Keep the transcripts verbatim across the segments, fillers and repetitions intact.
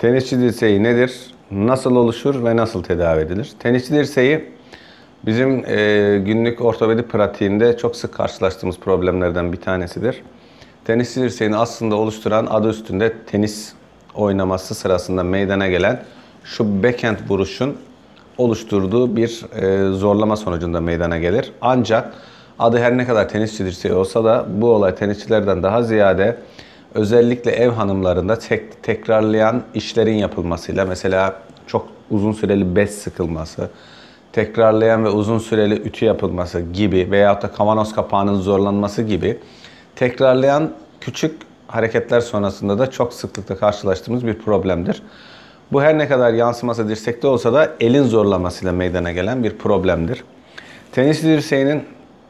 Tenisçi dirseği nedir? Nasıl oluşur ve nasıl tedavi edilir? Tenisçi dirseği bizim e, günlük ortopedi pratiğinde çok sık karşılaştığımız problemlerden bir tanesidir. Tenisçi dirseğini aslında oluşturan, adı üstünde tenis oynaması sırasında meydana gelen şu backhand vuruşun oluşturduğu bir e, zorlama sonucunda meydana gelir. Ancak adı her ne kadar tenisçi dirseği olsa da bu olay tenisçilerden daha ziyade özellikle ev hanımlarında tek, tekrarlayan işlerin yapılmasıyla, mesela çok uzun süreli bez sıkılması, tekrarlayan ve uzun süreli ütü yapılması gibi veyahut da kavanoz kapağının zorlanması gibi tekrarlayan küçük hareketler sonrasında da çok sıklıkla karşılaştığımız bir problemdir. Bu her ne kadar yansıması dirsekte olsa da elin zorlamasıyla meydana gelen bir problemdir. Tenis dirseğinin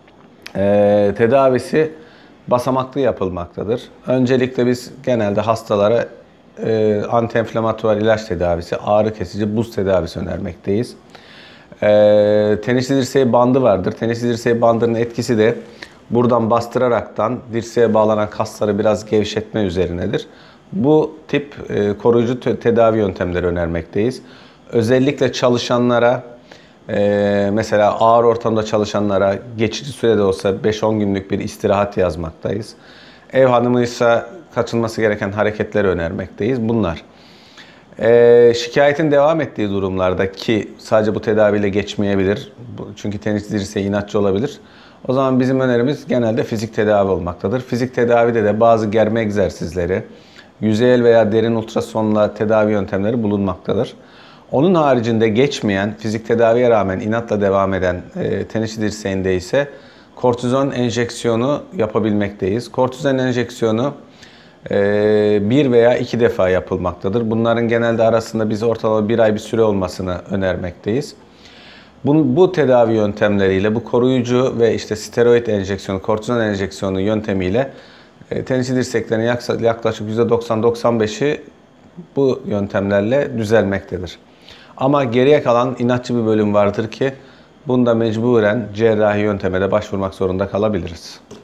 e, tedavisi basamaklı yapılmaktadır. Öncelikle biz genelde hastalara e, antiinflamatuar ilaç tedavisi, ağrı kesici buz tedavisi önermekteyiz. E, tenisçi dirseği bandı vardır. Tenisçi dirseği bandının etkisi de buradan bastıraraktan dirseğe bağlanan kasları biraz gevşetme üzerinedir. Bu tip e, koruyucu tedavi yöntemleri önermekteyiz. Özellikle çalışanlara, e, mesela ağır ortamda çalışanlara geçici sürede olsa beş on günlük bir istirahat yazmaktayız. Ev hanımıysa kaçınması gereken hareketleri önermekteyiz. Bunlar. E, şikayetin devam ettiği durumlarda, ki sadece bu tedaviyle geçmeyebilir, çünkü tenis dirseği inatçı olabilir. O zaman bizim önerimiz genelde fizik tedavi olmaktadır. Fizik tedavide de bazı germe egzersizleri, yüzeyel veya derin ultrasonla tedavi yöntemleri bulunmaktadır. Onun haricinde geçmeyen, fizik tedaviye rağmen inatla devam eden e, tenisçi dirseğinde ise kortizon enjeksiyonu yapabilmekteyiz. Kortizon enjeksiyonu e, bir veya iki defa yapılmaktadır. Bunların genelde arasında biz ortalama bir ay bir süre olmasını önermekteyiz. Bu, bu tedavi yöntemleriyle, bu koruyucu ve işte steroid enjeksiyonu, kortizon enjeksiyonu yöntemiyle e, tenisçi dirseklerin yaklaşık yüzde doksan doksan beşi bu yöntemlerle düzelmektedir. Ama geriye kalan inatçı bir bölüm vardır ki bunda mecburen cerrahi yönteme de başvurmak zorunda kalabiliriz.